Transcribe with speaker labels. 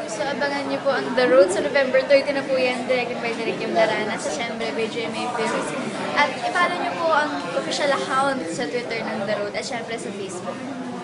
Speaker 1: So, abangan niyo po ang The Road sa November 30 na po yan, directed by Direk Kim Darana sa siyempre by GMA Films. At i-follow niyo po ang official account sa Twitter ng The Road at siyempre sa Facebook.